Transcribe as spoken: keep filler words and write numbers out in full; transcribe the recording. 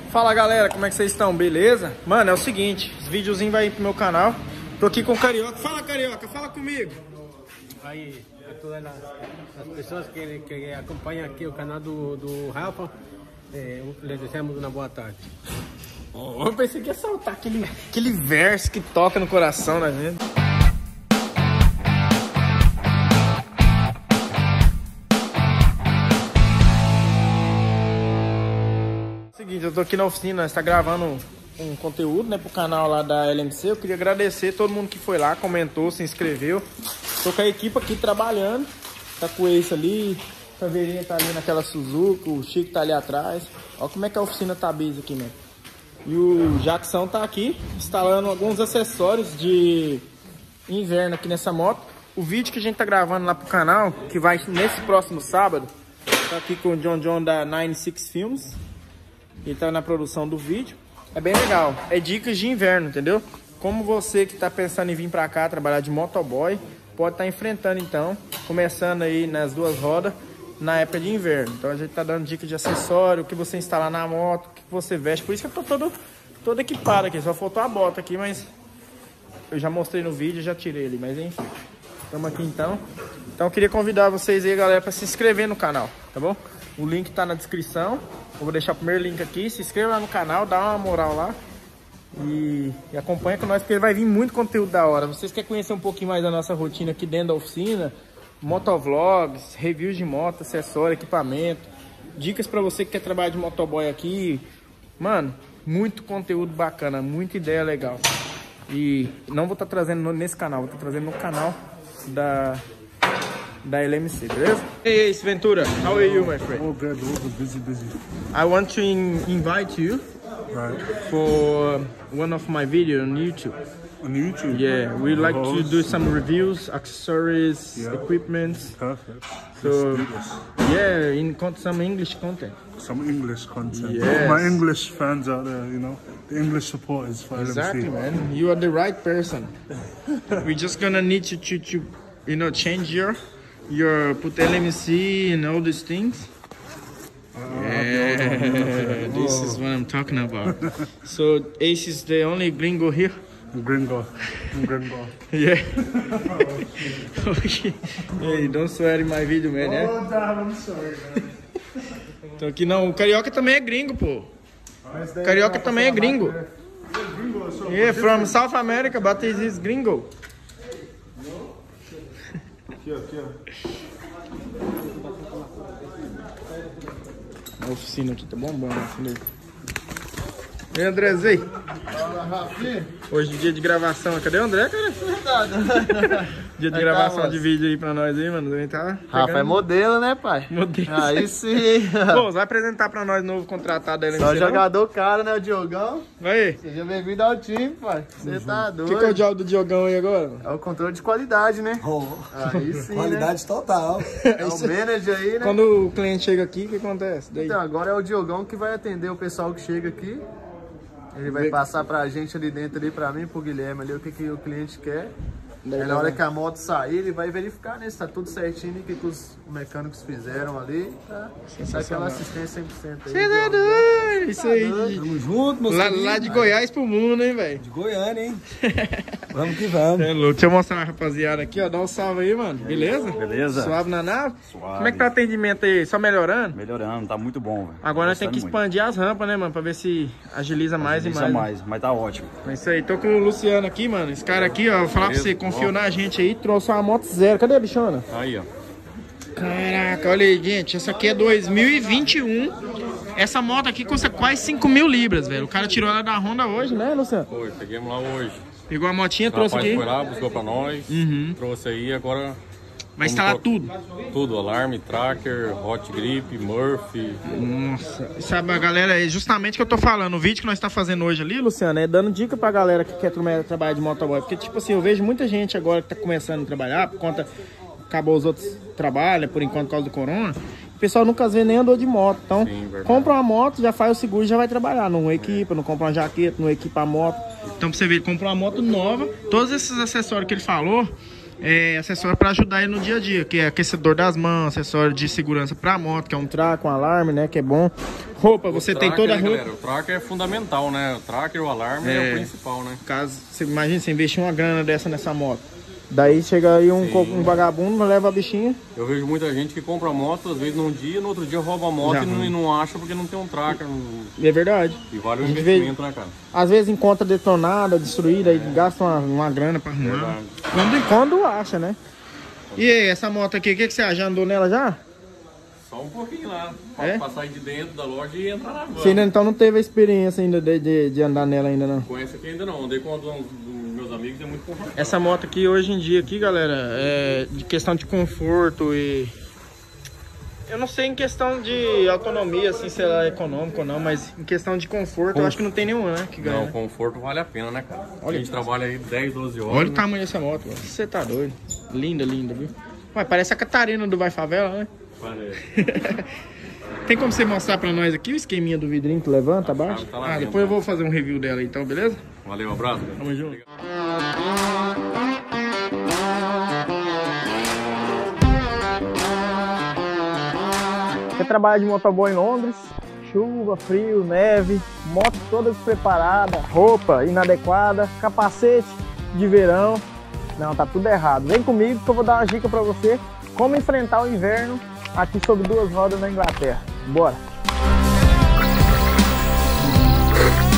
Fala galera, como é que vocês estão? Beleza? Mano, é o seguinte, os videozinhos vai ir pro meu canal. Tô aqui com o Carioca. Fala Carioca, fala comigo. Aí, a todas as, as pessoas que, que acompanham aqui o canal do, do Rafa, é, lhes desejamos uma boa tarde. Oh, eu pensei que ia soltar aquele, aquele verso que toca no coração, né, gente? Seguinte, eu tô aqui na oficina, nós tá gravando um conteúdo, né, pro canal lá da L M C. Eu queria agradecer todo mundo que foi lá, comentou, se inscreveu. Tô com a equipe aqui trabalhando. Tá com o Ace ali, a Verinha tá ali naquela Suzuki, o Chico tá ali atrás. Olha como é que a oficina tá busy aqui, né? E o Jackson tá aqui, instalando alguns acessórios de inverno aqui nessa moto. O vídeo que a gente tá gravando lá pro canal, que vai nesse próximo sábado, tá aqui com o John John da nine six Films. Ele tá na produção do vídeo. É bem legal. É dicas de inverno, entendeu? Como você que tá pensando em vir pra cá trabalhar de motoboy, pode estar tá enfrentando então, começando aí nas duas rodas, na época de inverno. Então a gente tá dando dicas de acessório, o que você instalar na moto, o que você veste. Por isso que eu tô todo, todo equipado aqui. Só faltou a bota aqui, mas eu já mostrei no vídeo, já tirei ele. Mas enfim, estamos aqui então. Então eu queria convidar vocês aí, galera, para se inscrever no canal, tá bom? O link tá na descrição. Eu vou deixar o primeiro link aqui. Se inscreva lá no canal, dá uma moral lá. E, e acompanha com nós, porque vai vir muito conteúdo da hora. Vocês querem conhecer um pouquinho mais da nossa rotina aqui dentro da oficina? Motovlogs, reviews de moto, acessório, equipamento. Dicas pra você que quer trabalhar de motoboy aqui. Mano, muito conteúdo bacana, muita ideia legal. E não vou estar tá trazendo nesse canal, vou estar tá trazendo no canal da... da L M C, beleza? Hey, Ace Ventura, how are you, my friend? Oh, good, oh, good. Busy, busy. I want to in invite you Right. for one of my videos on YouTube. On YouTube? Yeah, we like Oh, to do some reviews, accessories, Yeah. equipment. Perfect. So, Let's do this. yeah, in con some English content. Some English content. Yes. My English fans out there, you know, the English supporters for Exactly, L M C. man. You are the right person. We're just gonna need to, to, to, you know, change your, your put L M C and all these things. Uh, Yeah, this is what I'm talking about. So Ace is the only gringo here. Gringo. Gringo. Yeah. Okay. Hey, don't swear in my video, man. Yeah? Oh, damn, I'm sorry, man. Então aqui não, o Carioca também é gringo, pô. Carioca também é gringo. Yeah, from South America, but this is gringo. Aqui, aqui, ó. A oficina aqui tá bombando. E aí, Andrezinho? Hoje é dia de gravação. Cadê o André, cara? Dia de Aí gravação tá, de vídeo aí pra nós aí, mano. Tá Rafa é modelo, né, pai? Modelo. Aí sim. Pô, você vai apresentar pra nós novo contratado da L M C? Só não? jogador cara, né, o Diogão? Aí. Seja bem-vindo ao time, pai. Você tá O doido. que, que é o job do Diogão aí agora? É o controle de qualidade, né? Oh, Aí sim, qualidade total. né? É o manager aí, né? Quando o cliente chega aqui, o que acontece? Daí? Então, agora é o Diogão que vai atender o pessoal que chega aqui. Ele vai passar pra gente ali dentro, ali pra mim, pro Guilherme ali, o que, que o cliente quer. Daí Aí, vai na hora lá. que a moto sair, ele vai verificar, né? Se tá tudo certinho, o que, que os mecânicos fizeram ali. Tá? Dá aquela assistência cem por cento aí. Você tá doido? Isso aí. Tamo junto, meus Lá, queridos. lá de Goiás pro mundo, hein, velho? De Goiânia, hein? Vamos que vamos. É louco. Deixa eu mostrar a rapaziada aqui, ó. Dá um salve aí, mano. Beleza? Beleza? Suave na nave? Suave. Como é que tá o atendimento aí? Só melhorando? Melhorando, tá muito bom, velho. Agora nós temos que Gostando expandir as rampas, né, mano? Pra ver se agiliza mais muito. e Isso mais. mais, mas tá ótimo. É isso aí. Tô com o Luciano aqui, mano. Esse cara aqui, ó. Vou falar pra Beleza, você, confiou bom. na gente aí, trouxe uma moto zero. Cadê a bichona? Aí, ó. Caraca, olha aí, gente. Essa aqui é dois mil e vinte e um. Essa moto aqui custa quase cinco mil libras, velho. O cara tirou ela da Honda hoje, né, Luciano? Foi, peguemos lá hoje. Pegou a motinha, O trouxe rapaz aqui. foi lá, buscou pra nós, Uhum. trouxe aí, agora... Vai vamos instalar colo- tudo. Tudo, alarme, tracker, hot grip, Murphy. Nossa, sabe, a galera, é justamente o que eu tô falando. O vídeo que nós tá fazendo hoje ali, Luciano, é dando dica pra galera que quer tra- trabalhar de motoboy. Porque, tipo assim, eu vejo muita gente agora que tá começando a trabalhar, por conta, acabou os outros trabalhos, por enquanto, por causa do corona. O pessoal nunca vê nem andou de moto. Então, Sim, verdade. compra uma moto, já faz o seguro e já vai trabalhar. Não equipa, não compra uma jaqueta, não equipa a moto. Então, pra você ver, ele comprou uma moto nova. Todos esses acessórios que ele falou, é, acessório para ajudar ele no dia a dia, que é aquecedor das mãos, acessório de segurança para moto, que é um tracker, um alarme, né, que é bom. Roupa, você tem toda a roupa. Galera, o tracker é fundamental, né? O tracker, o alarme é, é o principal, né? Caso você imagine, você investir uma grana dessa nessa moto. Daí chega aí um, um vagabundo, leva a bichinha. Eu vejo muita gente que compra moto, às vezes num dia, no outro dia rouba a moto e não, e não acha porque não tem um tracker. Não... É verdade. E vale o investimento, vê, né, cara? Às vezes encontra detonada, destruída, é. aí gasta uma, uma grana pra arrumar. Quando, quando acha, né? E aí, essa moto aqui, o que, que você acha? Já andou nela já? Só um pouquinho lá. Pra é? passar de dentro da loja e entrar na van. Você ainda então não teve a experiência ainda de, de, de andar nela ainda não? Com essa aqui ainda não. Andei com um dos meus amigos, é muito confortável. Essa moto aqui hoje em dia aqui, galera, é de questão de conforto e... Eu não sei em questão de autonomia, assim, se ela é econômica ou não, mas em questão de conforto, Conf... eu acho que não tem nenhum, né, que ganha. Não, conforto vale a pena, né, cara? Olha, a gente trabalha aí dez, doze horas. Olha né? o tamanho dessa moto, mano. Você tá doido. Linda, linda, viu? Ué, parece a Catarina do Vai Favela, né? Parece. Tem como você mostrar pra nós aqui o esqueminha do vidrinho que levanta abaixo? Tá lá ah, mesmo, depois né? eu vou fazer um review dela então, beleza? Valeu, um abraço. Cara. Tamo junto. Você trabalha de motoboy em Londres, chuva, frio, neve, moto toda despreparada, roupa inadequada, capacete de verão. Não, tá tudo errado. Vem comigo que eu vou dar uma dica pra você como enfrentar o inverno aqui sobre duas rodas na Inglaterra. Bora!